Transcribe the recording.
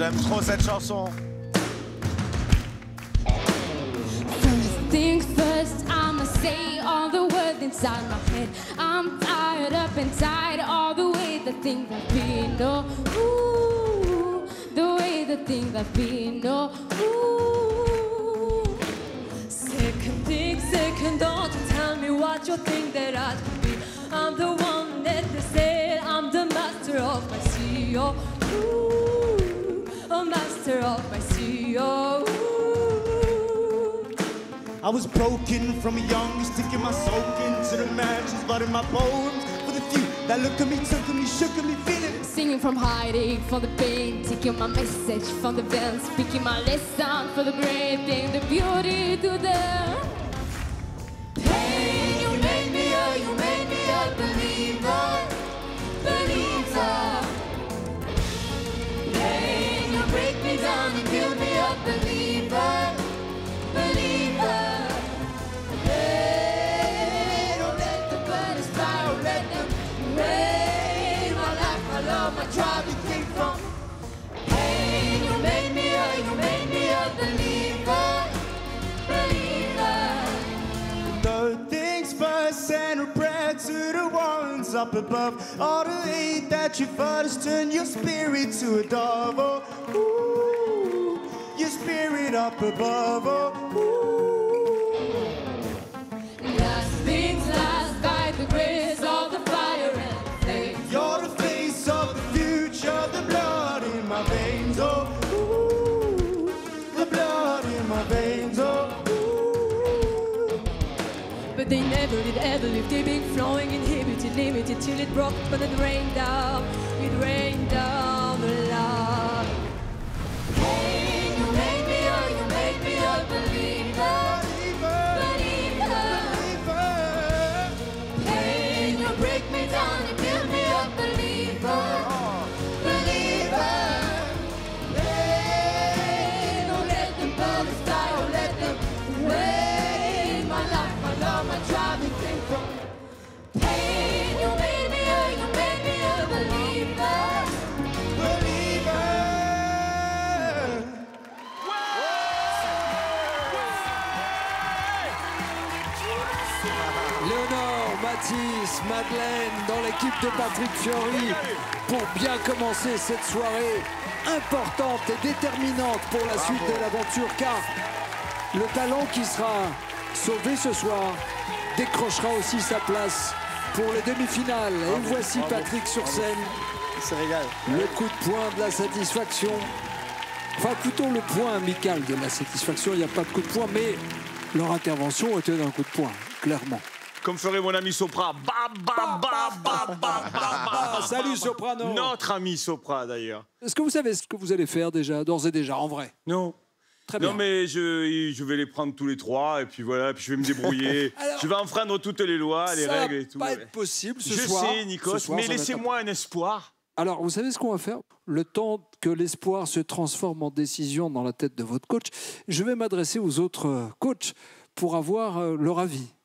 J'aime trop cette chanson. First things first, I'ma say all the words inside my head. I'm tired up inside all the way the things I've been. Oh, ooh, the way the things I've been. Oh, ooh. Second thing, second, don't tell me what you think that I could be. I'm the one that they say I'm the master of my CEO. Ooh, a master of my CEO. I was broken from a young, sticking my soul into the matches, but in my poems for the few that look at me, took at me, shook at me, feeling. Singing from hiding, from the pain, taking my message from the veins, speaking my lesson for the great thing, the beauty to the pain. You made me a believer, believer. Pain, you break me down and build me up, believer, believer. Hey, don't let the birds fly, don't let them rain. My life, my love, my tribe, you came from pain. You made me a believer, believer. Third things first, send a prayer to the ones up above. All the hate that you first turn your spirit to a dove. Oh, ooh, your spirit up above. Oh, ooh. Last things last, by the grace of the fire and flame. You're the face of the future, the blood in my veins. Oh, ooh, the blood in my veins. Oh, ooh. But they never did ever live. They've been flowing, inhibited, limited till it broke, but it rained down the love. Hey, you made me a believer, believer. Hey, you break me down and build me up, believer, believer. Hey, don't let the birds fly, don't let them rain. My life, my love, my tribe, it came from pain. You made me a believer. Léonore, Mathis, Madeleine dans l'équipe de Patrick Fiori pour bien commencer cette soirée importante et déterminante pour la suite de l'aventure, car le talent qui sera sauvé ce soir décrochera aussi sa place pour les demi-finales. Et voici Patrick sur scène. Il se régale. Le coup de poing de la satisfaction. Enfin, plutôt le point amical de la satisfaction. Il n'y a pas de coup de poing, mais leur intervention était d'un coup de poing, clairement. Comme ferait mon ami Sopra. Bam, bam, bam, bam, bam, bam. Salut Soprano. Notre ami Sopra, d'ailleurs. Est-ce que vous savez ce que vous allez faire déjà, d'ores et déjà, en vrai? Non. Très bien. Non, mais je vais les prendre tous les trois, et puis voilà, puis je vais me débrouiller. Alors, je vais enfreindre toutes les lois, les règles et tout. Ça va pas être possible ce je soir. sais, Nikos, Ce soir, mais ça va être laissez-moi un espoir. Alors, vous savez ce qu'on va faire? Le temps que l'espoir se transforme en décision dans la tête de votre coach, je vais m'adresser aux autres coachs pour avoir leur avis.